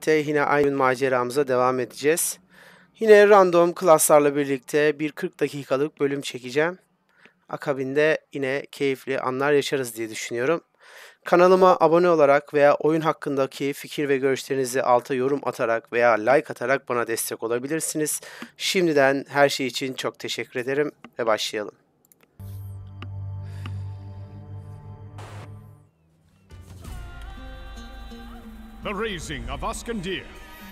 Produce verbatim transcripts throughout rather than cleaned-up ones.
birlikte yine aynı maceramıza devam edeceğiz. Yine random klaslarla birlikte bir kırk dakikalık bölüm çekeceğim. Akabinde yine keyifli anlar yaşarız diye düşünüyorum. Kanalıma abone olarak veya oyun hakkındaki fikir ve görüşlerinizi alta yorum atarak veya like atarak bana destek olabilirsiniz. Şimdiden her şey için çok teşekkür ederim ve başlayalım. The raising of Askendir.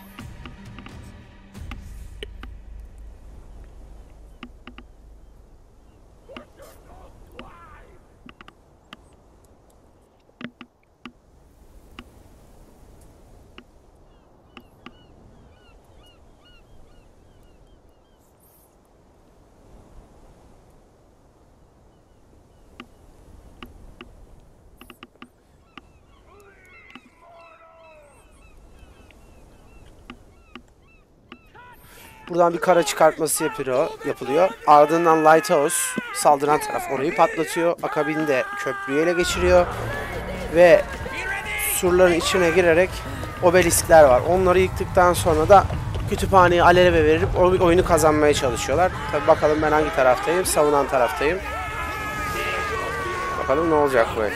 Buradan bir kara çıkartması yapıyor, yapılıyor. Ardından Lighthouse saldıran taraf orayı patlatıyor. Akabinde köprüyü ele geçiriyor. Ve surların içine girerek obeliskler var. Onları yıktıktan sonra da kütüphaneyi aleve verip oyunu kazanmaya çalışıyorlar. Tabi bakalım ben hangi taraftayım? Savunan taraftayım. Bakalım ne olacak bu el.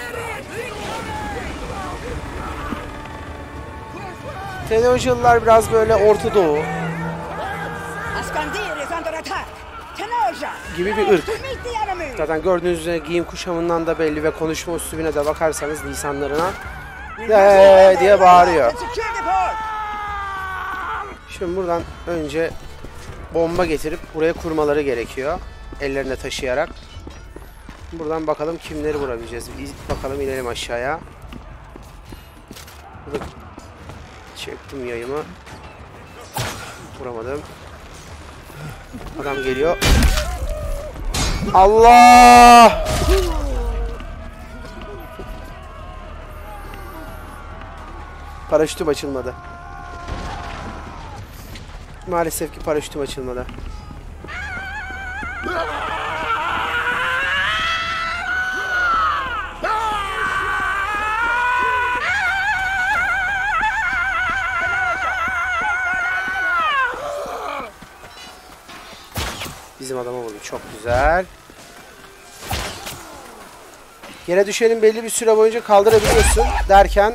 Tenojyalılar biraz böyle Orta Doğu gibi bir ırk. Zaten gördüğünüz üzere giyim kuşamından da belli ve konuşma üslubuna da bakarsanız lisanlarına de diye bağırıyor. Şimdi buradan önce bomba getirip buraya kurmaları gerekiyor. Ellerine taşıyarak. Buradan bakalım kimleri vurabileceğiz. Bakalım inelim aşağıya. Burada çektim yayımı. Vuramadım. Adam geliyor. Allah! Paraşütüm açılmadı. Maalesef ki paraşütüm açılmadı. Bizim adama vurdu. Çok güzel. Yere düşenin belli bir süre boyunca kaldırabiliyorsun derken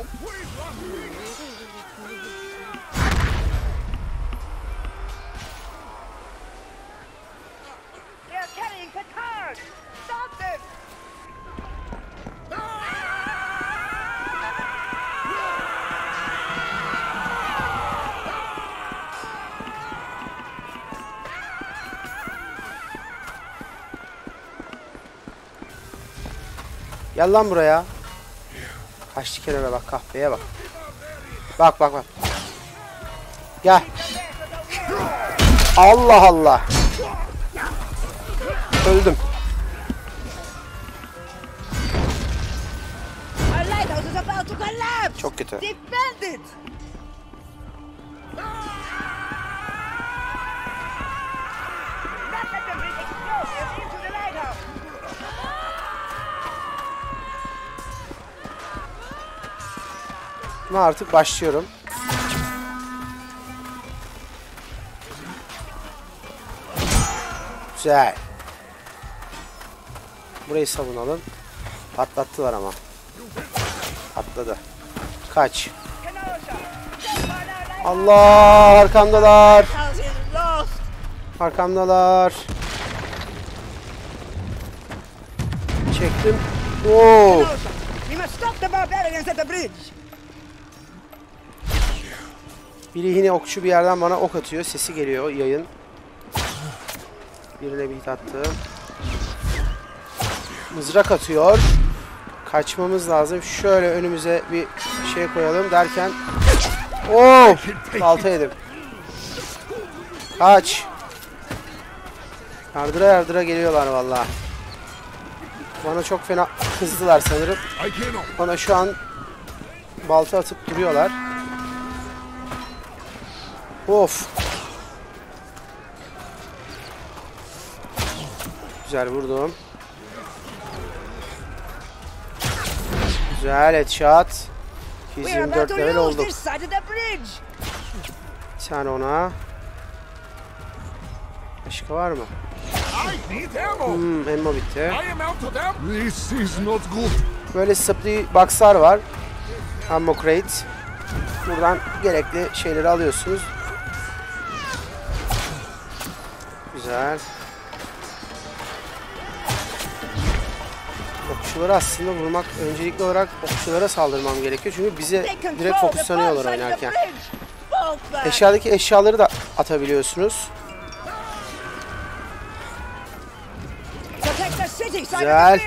gel lan buraya. Kaçtı kenara bak, kahveye bak. Bak bak bak. Gel. Allah Allah. Öldüm. Çok kötü. Ama artık başlıyorum. Güzel. Burayı savunalım. Patlattılar ama. Patladı. Kaç. Allah, arkamdalar. Arkamdalar. Çektim. Oo. Biri yine okçu bir yerden bana ok atıyor. Sesi geliyor yayın. Birine bir hit attım. Mızrak atıyor. Kaçmamız lazım. Şöyle önümüze bir şey koyalım derken. Oo! Balta yedim. Kaç. Yardıra yardıra geliyorlar vallahi. Bana çok fena kızdılar sanırım. Bana şu an balta atıp duruyorlar. Of. Güzel vurdum. Güzel headshot. iki yüz yirmi dört level olduk. Bir tane ona. Başka var mı? Hmm, ammo bitti. This is not good. Böyle supply box'lar var. Ammo crate. Buradan gerekli şeyleri alıyorsunuz. Güzel. Okçuları aslında vurmak, öncelikli olarak okçulara saldırmam gerekiyor. Çünkü bize direkt fokuslanıyorlar oynarken. Eşyadaki eşyaları da atabiliyorsunuz. Güzel.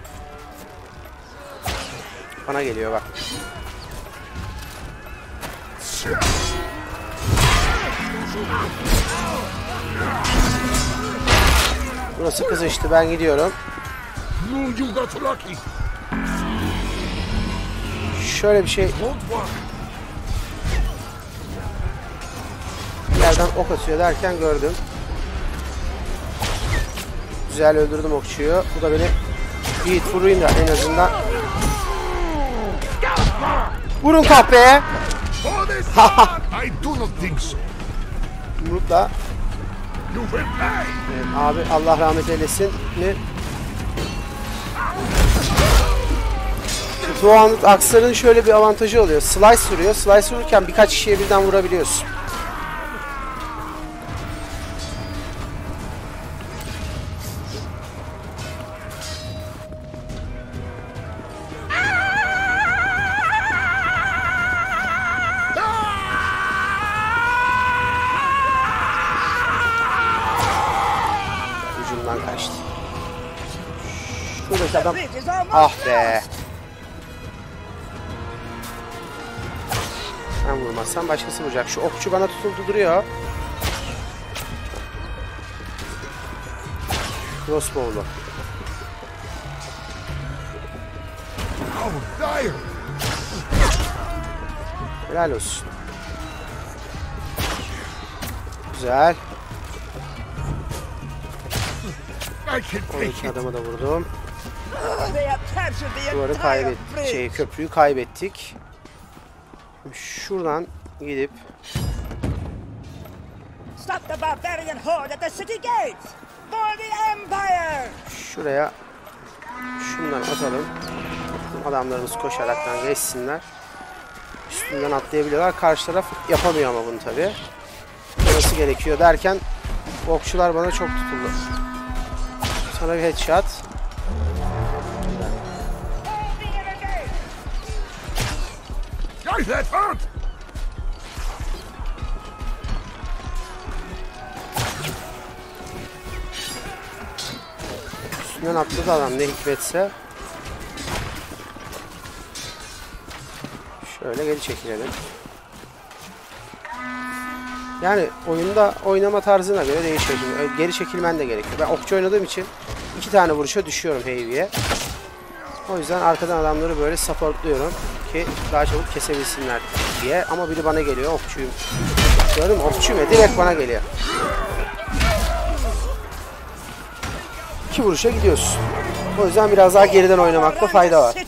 Bana geliyor bak. Burası kızıştı. Ben gidiyorum. Şöyle bir şey. Bir yerden ok atıyor derken gördüm. Güzel öldürdüm okçuyu. Bu da beni bir vurayım da en azından. Vurun kahpeye. Yumrukla. Evet, abi Allah rahmet eylesin mi? Bu an aksların şöyle bir avantajı oluyor. Slice vuruyor. Slice vururken birkaç kişiye birden vurabiliyorsun. Ucundan kaçtı. Şuradaki adam. Ah be. Ben vurmazsam başkası vuracak. Şu okçu bana tutuldu duruyor. Crossbow'lu. Helal olsun. Güzel. Oradaki adamı da vurdum. Duvarı kaybettik. Şey, köprüyü kaybettik. Şuradan gidip şuraya şundan atalım. Adamlarımız koşaraktan geçsinler. Üstünden atlayabiliyorlar. Karşı taraf yapamıyor ama bunu tabi. Nasıl gerekiyor derken okçular bana çok tutuldu. Sana bir headshot. Üstünden atladı adam ne hikmetse. Şöyle geri çekilelim. Yani oyunda oynama tarzına göre değişiyor. Geri çekilmen de gerekiyor. Ben okçu oynadığım için iki tane vuruşa düşüyorum heavy'ye. O yüzden arkadan adamları böyle supportluyorum ki daha çabuk kesebilsinler diye. Ama biri bana geliyor, okçuyum. Gördün mü? Okçuyum ya, direkt bana geliyor. İki vuruşa gidiyorsun. O yüzden biraz daha geriden oynamakta fayda var.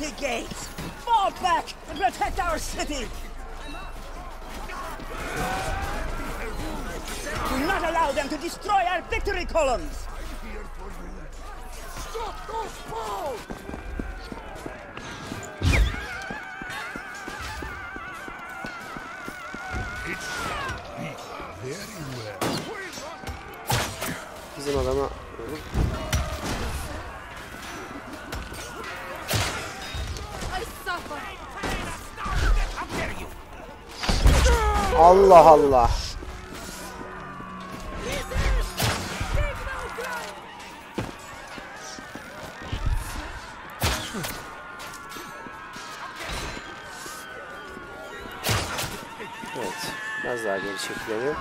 Do not allow them to destroy our victory columns. Stop those balls! It should be very well. Bizim adama Allah Allah. Evet, biraz daha geri çekilelim.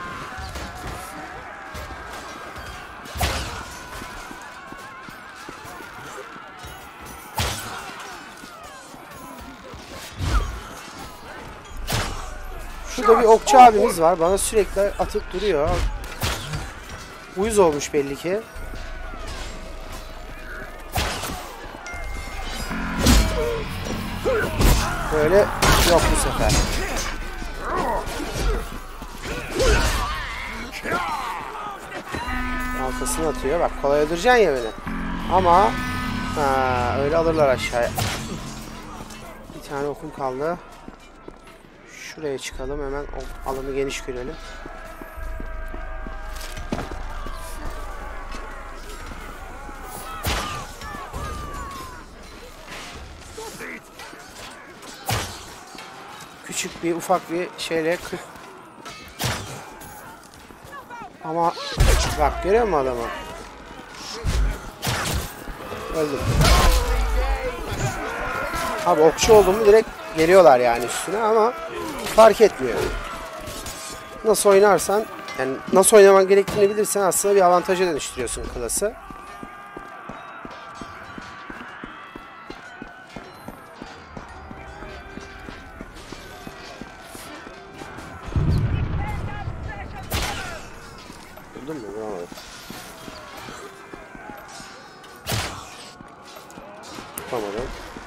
Şurada bir okçu abimiz var. Bana sürekli atıp duruyor. Uyuz olmuş belli ki. Böyle yok bu sefer. okçusunu atıyor. Bak kolay öldüreceksin ya beni. Ama ha, öyle alırlar aşağıya. Bir tane okum kaldı. Şuraya çıkalım hemen, o alanı geniş görelim. Küçük bir ufak bir şeyle kırk. Ama bak görüyor musun adamı? Öldüm. Abi okçu olduğumu direkt geliyorlar yani üstüne ama fark etmiyor. Nasıl oynarsan, yani nasıl oynaman gerektiğini bilirsen aslında bir avantaja dönüştürüyorsun klası. Buldun mu? Bravo. Yapamadım.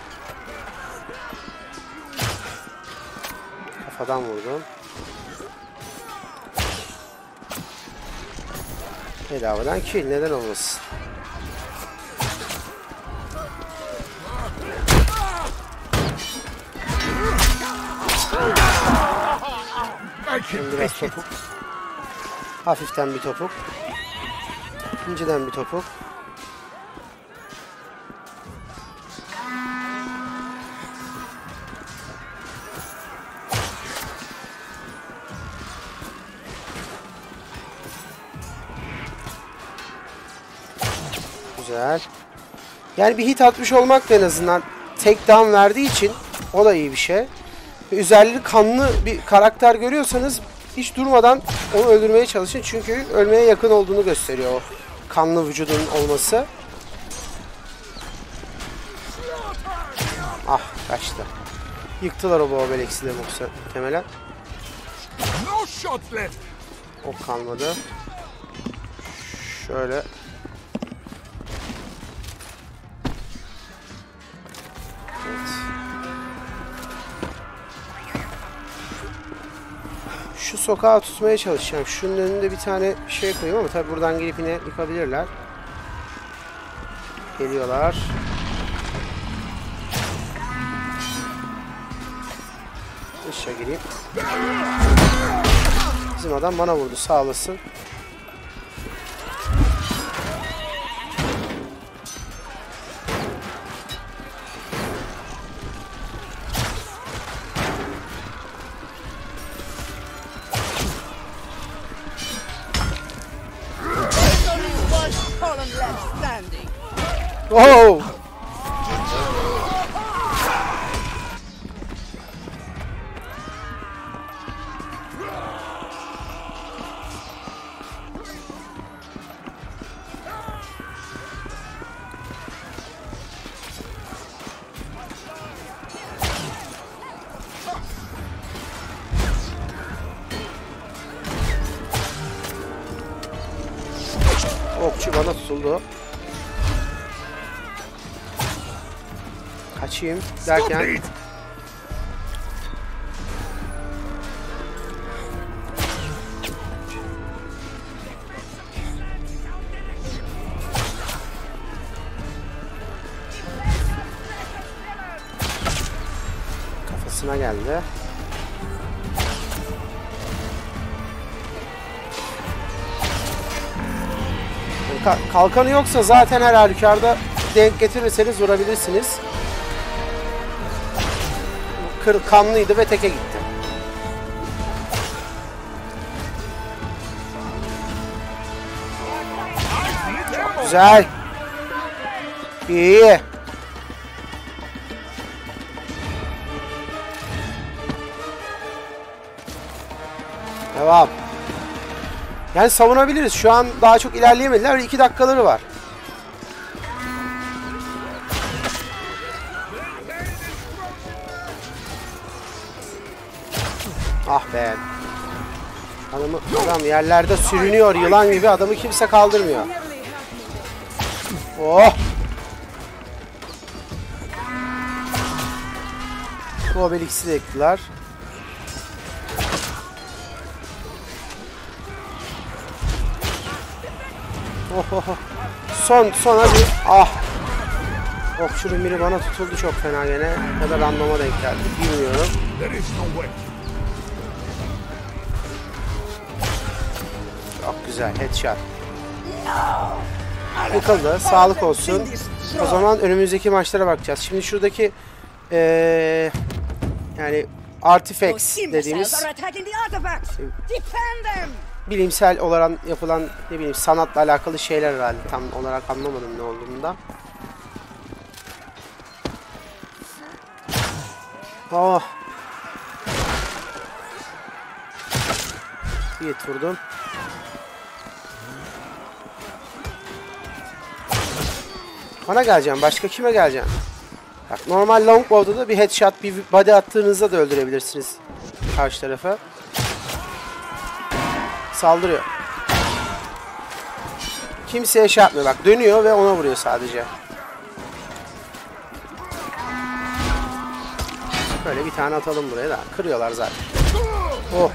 Kafadan vurdum. Bedavadan kill, neden olmasın? Şimdi biraz topuk. Hafiften bir topuk. İnceden bir topuk. Güzel. Yani bir hit atmış olmak da en azından tek down verdiği için o da iyi bir şey. Ve üzerleri kanlı bir karakter görüyorsanız hiç durmadan onu öldürmeye çalışın. Çünkü ölmeye yakın olduğunu gösteriyor o kanlı vücudun olması. Ah kaçtı. Yıktılar o Boğabelex'i de muhtemelen. Ok kalmadı. Şöyle. Evet. Şu sokağa tutmaya çalışacağım. Şunun önünde bir tane şey koyayım ama tabi buradan gelip yine yıkabilirler. Geliyorlar. Aşağı gireyim. Bizim adam bana vurdu, sağ olasın. Oh! Okçu bana tutuldu. Kaçayım derken kafasına geldi. Kalkanı yoksa zaten her halükarda denk getirirseniz vurabilirsiniz. Kır, kanlıydı ve teke gitti. Güzel. İyi. Devam. Yani savunabiliriz. Şu an daha çok ilerleyemediler. iki dakikaları var. Ah be. Adamı, adam yerlerde sürünüyor yılan gibi, adamı kimse kaldırmıyor. Oh. Bu Obelix'i de ektiler. Oh, oh, oh. Son son hadi. Ah. Okçunun biri bana tutuldu çok fena gene. Ya da randoma denk geldi. Bilmiyorum. There is no way. Çok güzel. Headshot. Yıkıldı. Sağlık olsun. O zaman önümüzdeki maçlara bakacağız. Şimdi şuradaki ee, yani artifacts dediğimiz bilimsel olarak yapılan ne bileyim sanatla alakalı şeyler herhalde. Tam olarak anlamadım ne olduğunda. Oh. Bir et vurdum. Bana geleceğim. Başka kime geleceğim? Bak normal longbow'da da bir headshot, bir body attığınızda da öldürebilirsiniz karşı tarafa. Saldırıyor. Kimseye şey yapmıyor. Bak dönüyor ve ona vuruyor sadece. Böyle bir tane atalım buraya da. Kırıyorlar zaten. Oh.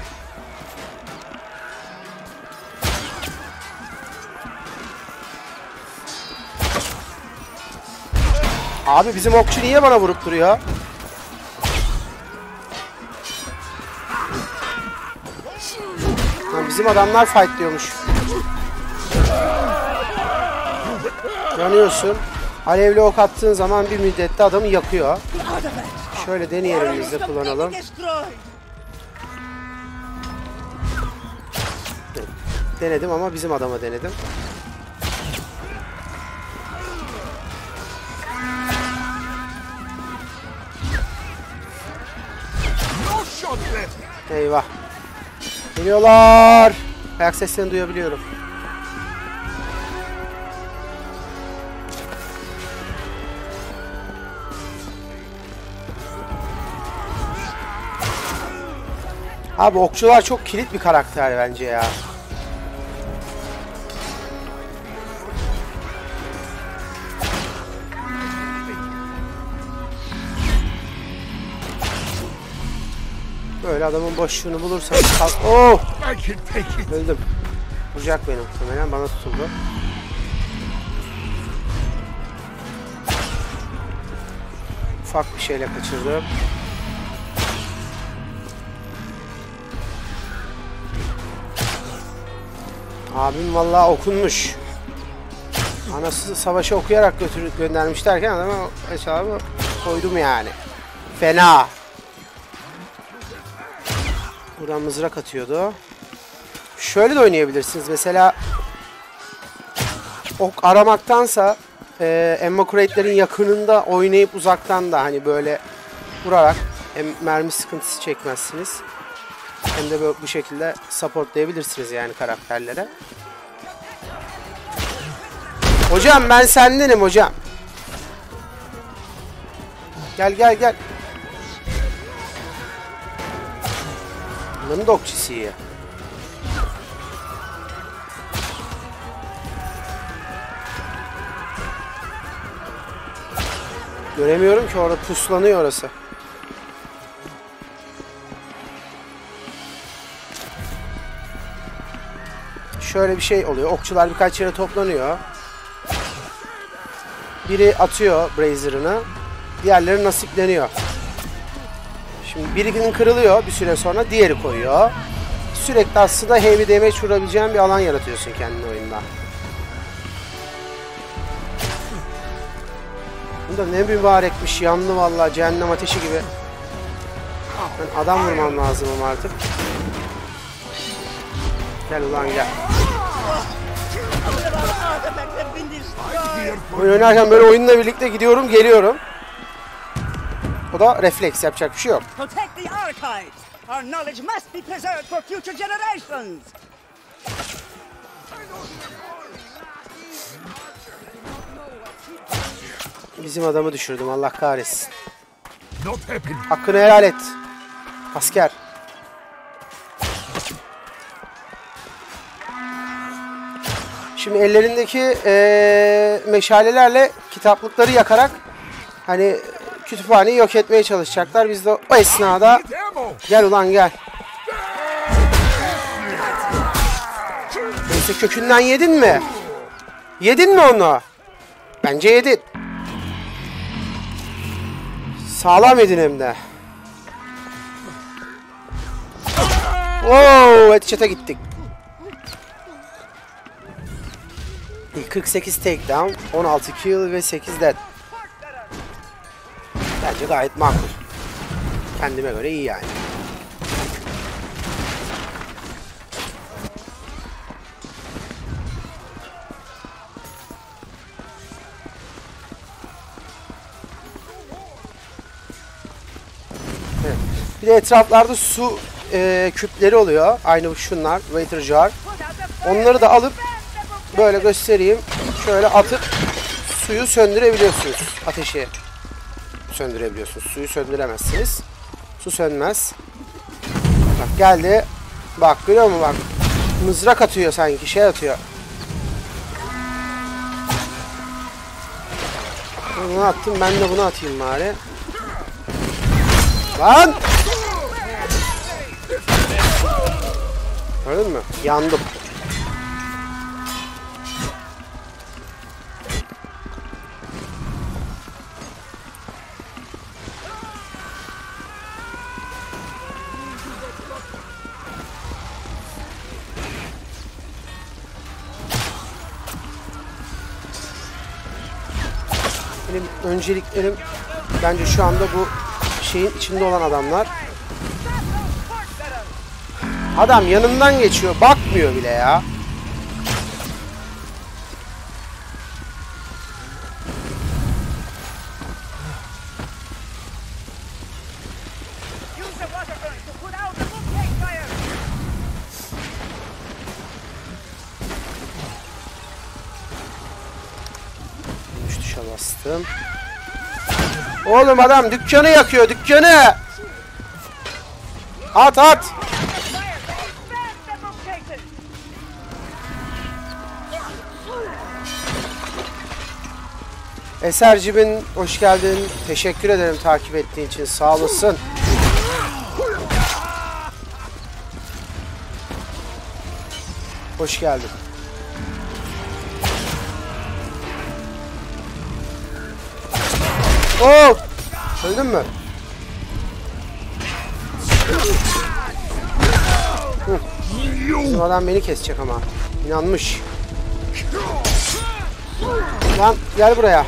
Abi bizim okçu niye bana vurup duruyor? Ha, bizim adamlar fight diyormuş. Yanıyorsun. Alevli ok attığın zaman bir müddette adamı yakıyor. Şöyle deneyelim biz de kullanalım. Denedim ama bizim adama denedim. Eyvah. Geliyorlar. Ayak seslerini duyabiliyorum. Abi okçular çok kilit bir karakter bence ya. Böyle adamın boşluğunu bulursanız kalk. Oh! Öldüm. Vuracak beni muhtemelen. Bana tutuldu. Ufak bir şeyle kaçırdım. Abim vallahi okunmuş. Anası savaşı okuyarak götürüp göndermiş derken adama hesabı koydum yani. Fena. Buradan mızrak atıyordu. Şöyle de oynayabilirsiniz. Mesela ok aramaktansa e, Emma Curate'lerin yakınında oynayıp uzaktan da hani böyle vurarak hem mermi sıkıntısı çekmezsiniz. Hem de böyle bu şekilde supportlayabilirsiniz yani karakterlere. Hocam ben sendenim hocam. Gel gel gel. Bunların da okçusu iyi. Göremiyorum ki orada puslanıyor orası. Şöyle bir şey oluyor. Okçular birkaç yere toplanıyor. Biri atıyor Brazer'ını. Diğerleri nasipleniyor. Şimdi birinin kırılıyor bir süre sonra diğeri koyuyor. Sürekli aslında heavy damage vurabileceğin bir alan yaratıyorsun kendine oyunda. Bunda ne mübarekmiş, yandı vallahi cehennem ateşi gibi. Ben adam vurmam lazım ama artık. Gel ulan gel. Oyun oynarken böyle oyunla birlikte gidiyorum geliyorum. O da refleks, yapacak bir şey yok. Bizim adamı düşürdüm, Allah kahretsin. Hakkını helal et. Asker. Şimdi ellerindeki ee, meşalelerle kitaplıkları yakarak hani kütüphaneyi yok etmeye çalışacaklar. Biz de o esnada gel ulan gel. Neyse kökünden yedin mi? Yedin mi onu? Bence yedin. Sağlam yedin hem de. Wow, headshot'a gittik. kırk sekiz takedown, on altı kill ve sekiz death. Bence gayet makul. Kendime göre iyi yani. Evet. Bir de etraflarda su e, küpleri oluyor. Aynı şunlar, water jar. Onları da alıp böyle göstereyim. Şöyle atıp suyu söndürebiliyorsunuz. Ateşi söndürebiliyorsunuz. Suyu söndüremezsiniz. Su sönmez. Bak geldi. Bak görüyor musun bak. Mızrak atıyor sanki. Şey atıyor. Bunu attım. Ben de bunu atayım bari. Lan! Gördün mü? Yandım. Benim önceliklerim bence şu anda bu şeyin içinde olan adamlar. Adam yanından geçiyor, bakmıyor bile ya. Üç tuşa bastım. Oğlum adam dükkanı yakıyor, dükkanı. At at. Esercibin hoş geldin. Teşekkür ederim takip ettiğin için. Sağ olasın. Hoş geldin. Oh! Öldün mü? Hı. Bizim adam beni kesecek ama. İnanmış. Lan gel buraya.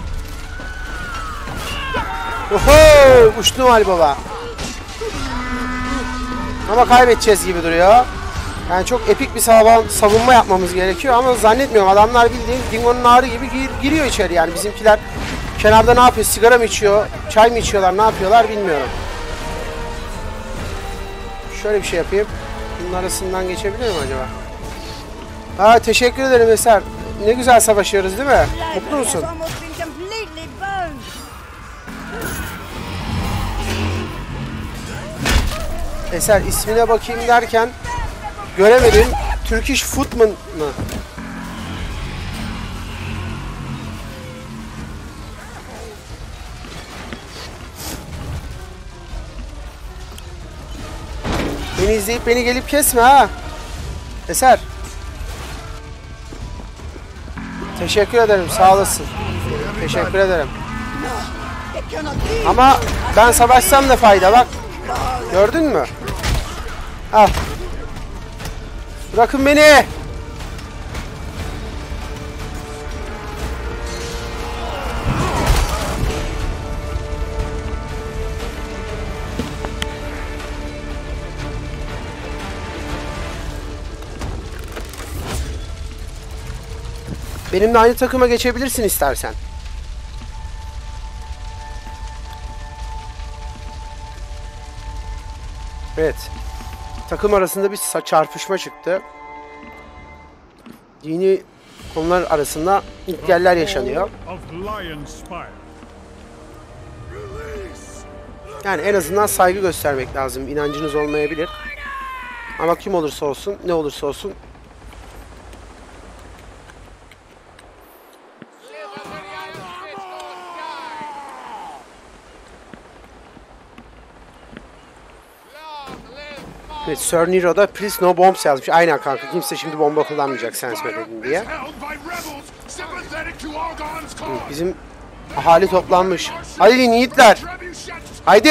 Oho! Uçtum Ali Baba. Ama kaybedeceğiz gibi duruyor. Yani çok epik bir savunma, savunma yapmamız gerekiyor ama zannetmiyorum. Adamlar bildiğin Dingo'nun ağrı gibi gir, giriyor içeri yani. Bizimkiler kenarda ne yapıyor? Sigara mı içiyor? Çay mı içiyorlar? Ne yapıyorlar bilmiyorum. Şöyle bir şey yapayım. Bunun arasından geçebilir mi acaba? Ha, teşekkür ederim Eser. Ne güzel savaşıyoruz değil mi? Mutlu musun? Eser ismine bakayım derken göremedim. Turkish Footman mı? Beni izleyip beni gelip kesme ha. Eser. Teşekkür ederim. Sağ olasın. Teşekkür ederim. Ama ben savaşsam da fayda bak. Gördün mü? Al. Bırakın beni. Benimle aynı takıma geçebilirsin istersen. Evet. Takım arasında bir çarpışma çıktı. Dini konular arasında ilkeller yaşanıyor. Yani en azından saygı göstermek lazım. İnancınız olmayabilir. Ama kim olursa olsun, ne olursa olsun evet, Sir Nero'da please no bombs yazmış. Aynen kanka. Kimse şimdi bomba kullanmayacak sen söyledin diye. Bizim ahali toplanmış. Hadi yiğitler. Haydi.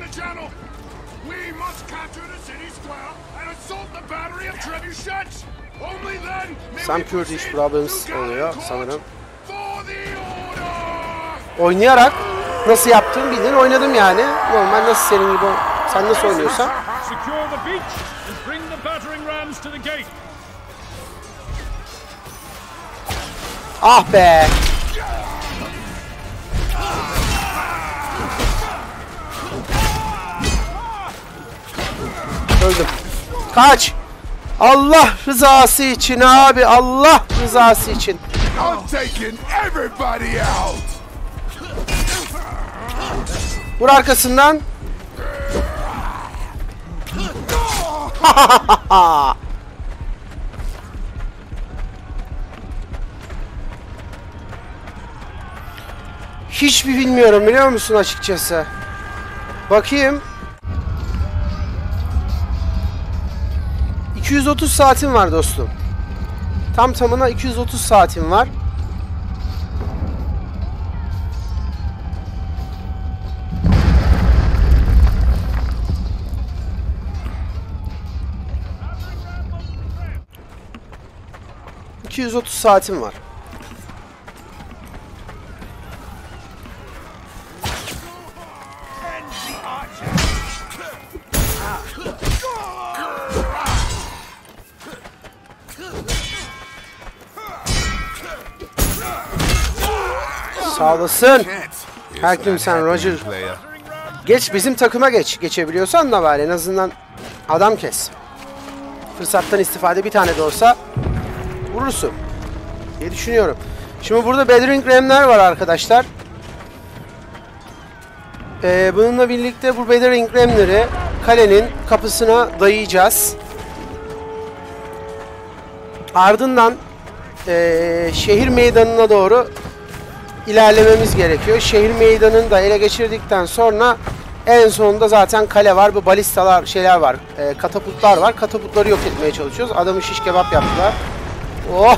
Some Kurdish problems oluyor sanırım. Oynayarak nasıl yaptığımı bildin, oynadım yani. Normal nasıl senin gibi, sen nasıl oynuyorsan. Ah be. Öldüm. Kaç. Allah rızası için abi, Allah rızası için. Vur arkasından. Hiçbir bilmiyorum, biliyor musun açıkçası. Bakayım. iki yüz otuz saatim var dostum. Tam tamına iki yüz otuz saatim var. iki yüz otuz saatim var. Sağ olasın. Hakim sen Roger. Geç bizim takıma geç. Geçebiliyorsan da var, en azından adam kes. Fırsattan istifade bir tane de olsa vurursun diye düşünüyorum. Şimdi burada Battering Ram'ler var arkadaşlar. Ee, bununla birlikte bu Battering Ram'leri kalenin kapısına dayayacağız. Ardından ee, şehir meydanına doğru ilerlememiz gerekiyor. Şehir meydanını da ele geçirdikten sonra en sonunda zaten kale var. Bu balistalar, şeyler var. E, katapultlar var. Katapultları yok etmeye çalışıyoruz. Adamı şiş kebap yaptılar. Oh!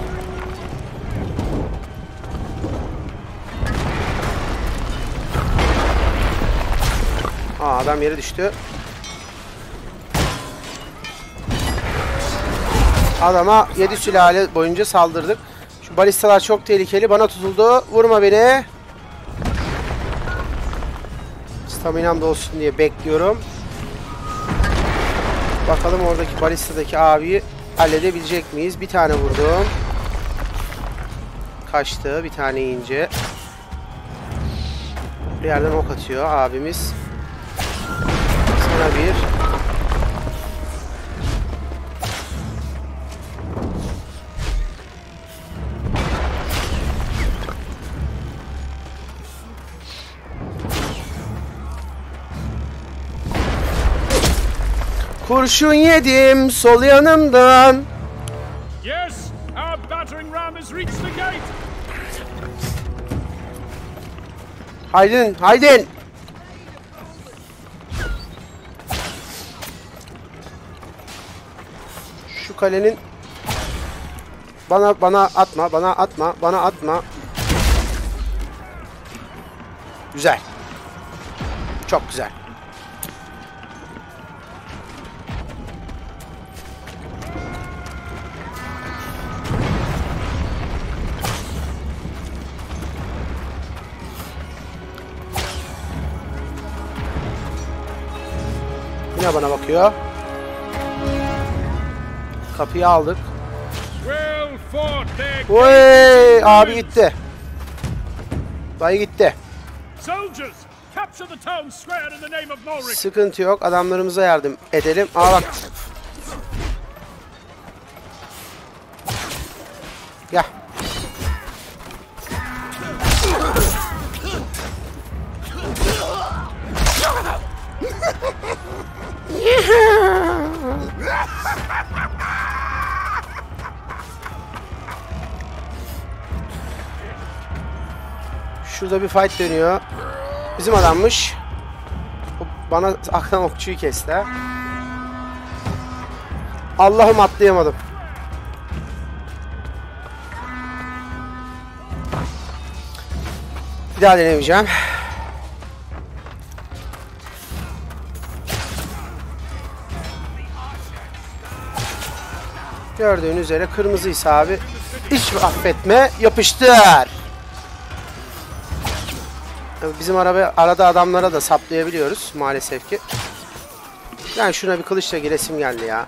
Aa, adam yere düştü. Adama yedi sülale boyunca saldırdık. Şu balistalar çok tehlikeli. Bana tutuldu. Vurma beni. Staminam da olsun diye bekliyorum. Bakalım oradaki balistadaki abiyi halledebilecek miyiz? Bir tane vurdum. Kaçtı. Bir tane ince. Bir yerden ok atıyor abimiz. Sana bir. Kurşun yedim sol yanımdan. Yes, our battering ram has reached the gate. Haydin, haydin. Şu kalenin bana bana atma, bana atma, bana atma. Güzel. Çok güzel. Yine bana bakıyor. Kapıyı aldık. Oy, abi gitti. Dayı gitti. Sıkıntı yok. Adamlarımıza yardım edelim. Aa bak. Gel. Şurada bir fight dönüyor. Bizim adammış. Bana aklan okçuyu kesti. Allah'ım atlayamadım. daha denemeyeceğim. Gördüğün üzere kırmızıysa abi hiç affetme, yapıştır. Bizim araba, arada adamlara da saplayabiliyoruz maalesef ki. Yani şuna bir kılıçla giresim geldi ya.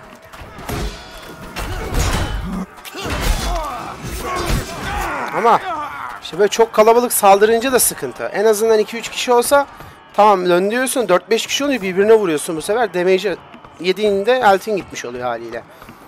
Ama işte böyle çok kalabalık saldırınca da sıkıntı. En azından iki üç kişi olsa tamam, dön diyorsun, dört beş kişi oluyor, birbirine vuruyorsun bu sefer. Damage'i yediğinde eltin gitmiş oluyor haliyle.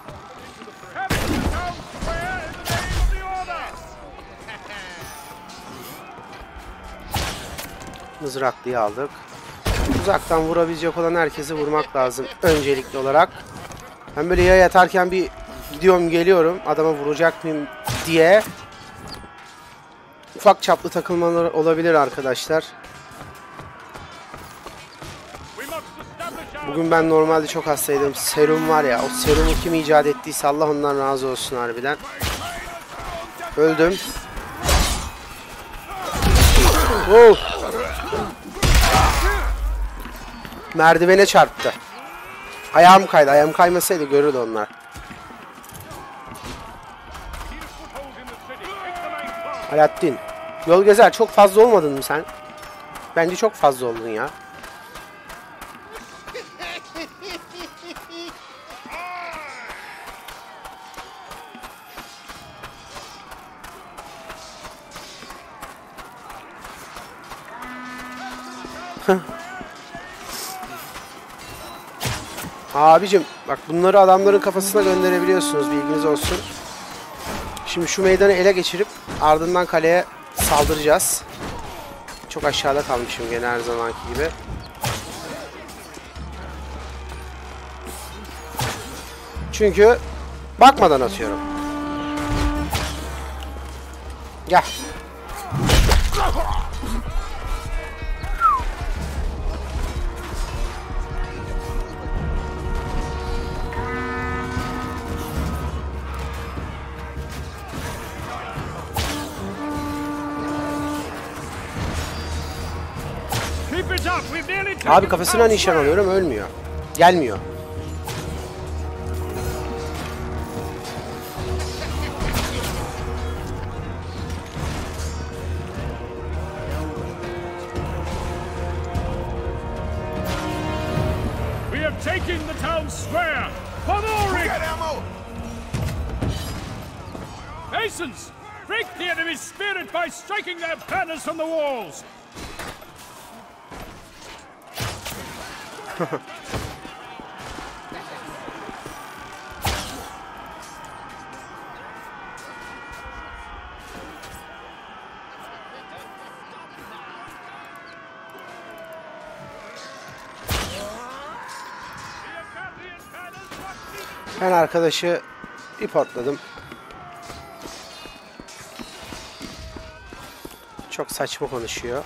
Mızraklıyı aldık. Uzaktan vurabilecek olan herkesi vurmak lazım öncelikli olarak. Ben böyle yaya yatarken bir gidiyorum geliyorum adama vuracak mıyım diye. Ufak çaplı takılmalar olabilir arkadaşlar. Bugün ben normalde çok hastaydım. Serum var ya, o serumu kim icat ettiyse Allah ondan razı olsun harbiden. Öldüm. Oh. Merdivene çarptı. Ayağım kaydı. Ayağım kaymasaydı görürdü onlar. Alaaddin. Yol gezer. Çok fazla olmadın mı sen? Bence çok fazla oldun ya. Abicim bak, bunları adamların kafasına gönderebiliyorsunuz, bilginiz olsun. Şimdi şu meydanı ele geçirip ardından kaleye saldıracağız. Çok aşağıda kalmışım gene her zamanki gibi. Çünkü bakmadan atıyorum. Gel. Abi kafasına nişan alıyorum, ölmüyor. Gelmiyor. We have taken the town square. Honoric! Masons, break the enemy's spirit by striking their banners from the walls. Ben arkadaşı reportladım. Çok saçma konuşuyor.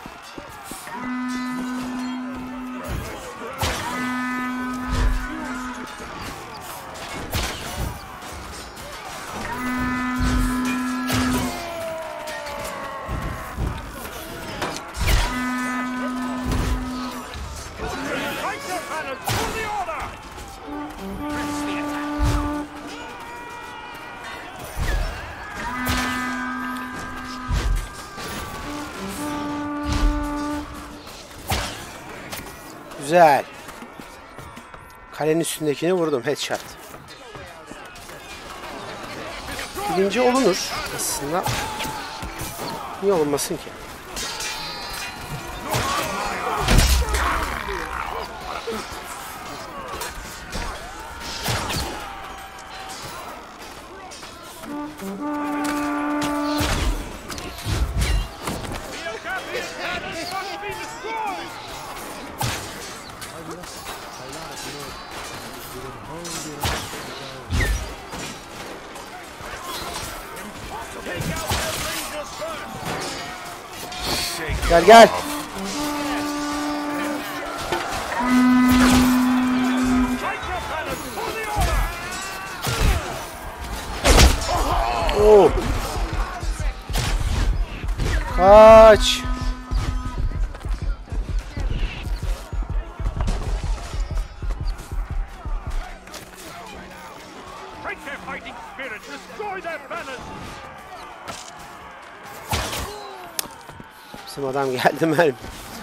Güzel. Kalenin üstündekini vurdum. Headshot. Birinci olunur aslında. Niye olunmasın ki? Gel gel. Oo. Kaç. Break their fighting spirit. Destroy their banners. Bizim adam geldi mermi.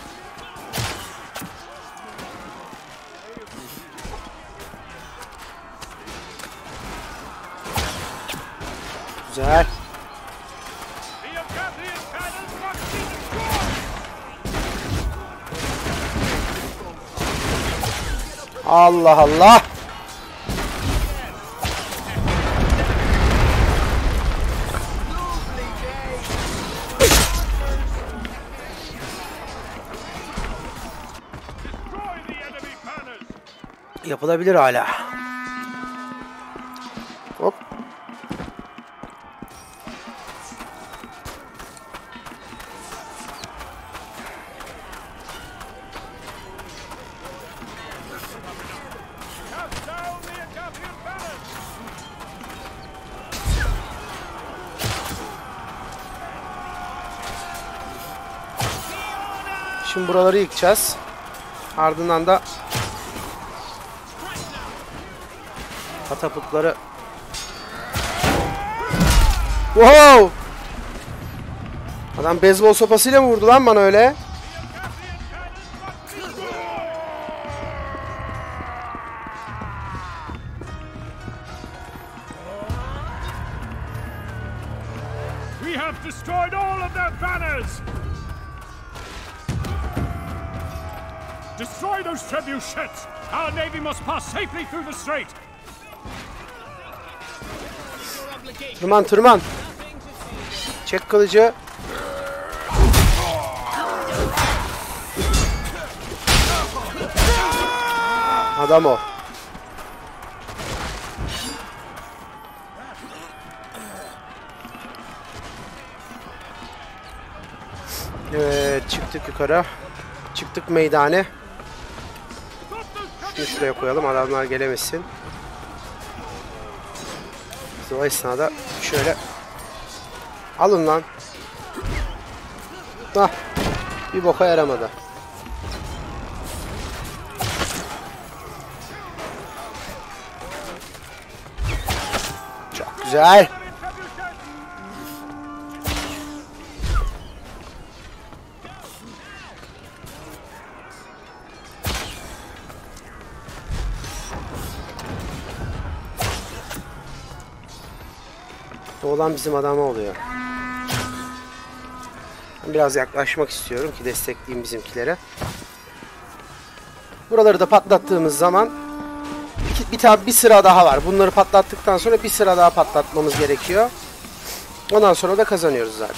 Güzel. The Agapian banners must be destroyed. Allah Allah. Destroy the enemy banners. Yapılabilir hala. Hop. Cast down the Agapian banners. Şimdi buraları yıkacağız. Ardından da katapultları. Wow! Adam beyzbol sopasıyla mı vurdu lan bana öyle? We have destroyed all of their banners. Destroy those trebuchets. Our navy must pass safely through the strait. Tırman tırman. Çek kılıcı. Adam o. Evet, çıktık yukarı. Çıktık meydane. Şunu şuraya koyalım, adamlar gelemesin. Biz o esnada şöyle alın lan. Hah, bir boka yaramadı. Çok güzel. Olan bizim adama oluyor. Biraz yaklaşmak istiyorum ki destekleyeyim bizimkilere. Buraları da patlattığımız zaman bir, bir tabi bir sıra daha var. Bunları patlattıktan sonra bir sıra daha patlatmamız gerekiyor. Ondan sonra da kazanıyoruz zaten.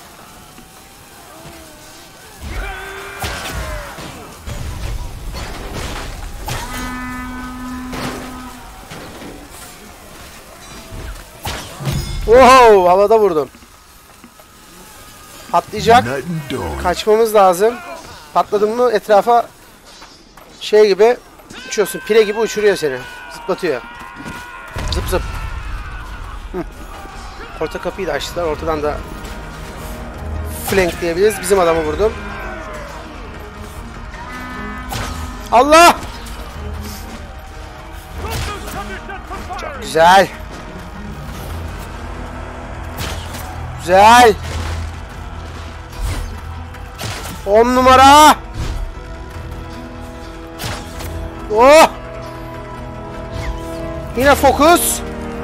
Wow, havada vurdum. Patlayacak. Kaçmamız lazım. Patladın mı etrafa şey gibi uçuyorsun. Pire gibi uçuruyor seni. Zıplatıyor. Zıp zıp. Hı. Orta kapıyı da açtılar. Ortadan da flank diyebiliriz. Bizim adamı vurdum. Allah! Çok güzel. Güzel. On numara. Oh. Yine fokus.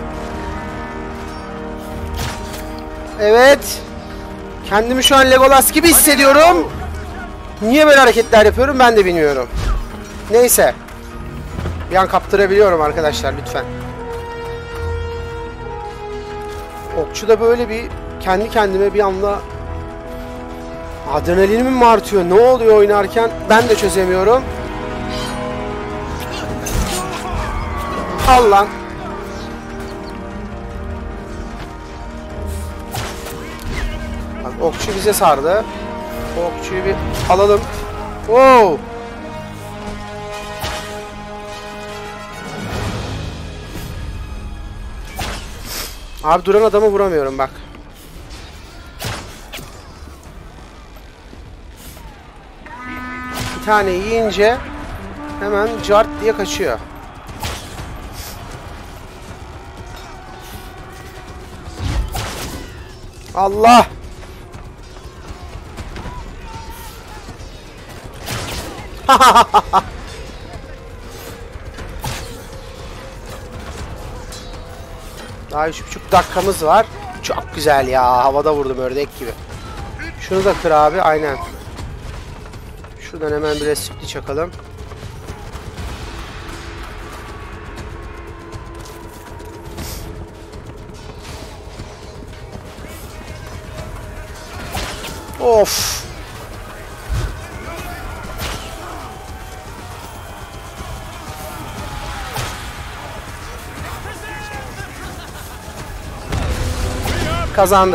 Evet. Kendimi şu an Legolas gibi hissediyorum. Niye böyle hareketler yapıyorum ben de bilmiyorum. Neyse. Bir an kaptırabiliyorum arkadaşlar lütfen. Okçuda böyle bir kendi kendime bir anda adrenalinim mi artıyor? Ne oluyor oynarken? Ben de çözemiyorum. Al lan. Bak okçu bize sardı. Okçuyu bir alalım. Wow. Abi duran adamı vuramıyorum bak. Bir tane yiyince hemen cart diye kaçıyor. Allah! Daha üç buçuk dakikamız var. Çok güzel ya. Havada vurdum ördek gibi. Şunu da kır abi. Aynen. Şuradan hemen bir sütlü çakalım. Of. Kazandık.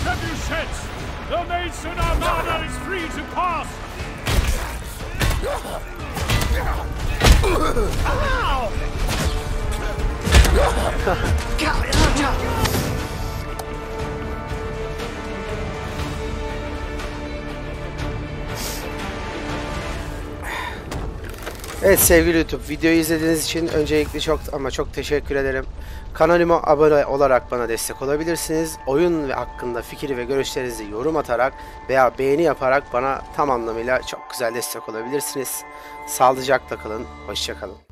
Evet sevgili YouTube, videoyu izlediğiniz için öncelikle çok ama çok teşekkür ederim. Kanalıma abone olarak bana destek olabilirsiniz. Oyun ve hakkında fikir ve görüşlerinizi yorum atarak veya beğeni yaparak bana tam anlamıyla çok güzel destek olabilirsiniz. Sağlıcakla kalın, hoşça kalın.